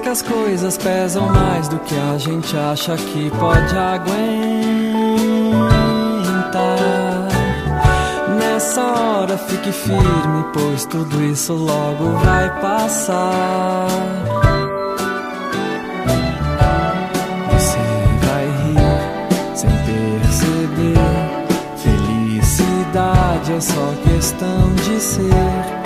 que as coisas pesam mais do que a gente acha que pode aguentar. Nessa hora fique firme, pois tudo isso logo vai passar. Você vai rir sem perceber. Felicidade é só questão de ser.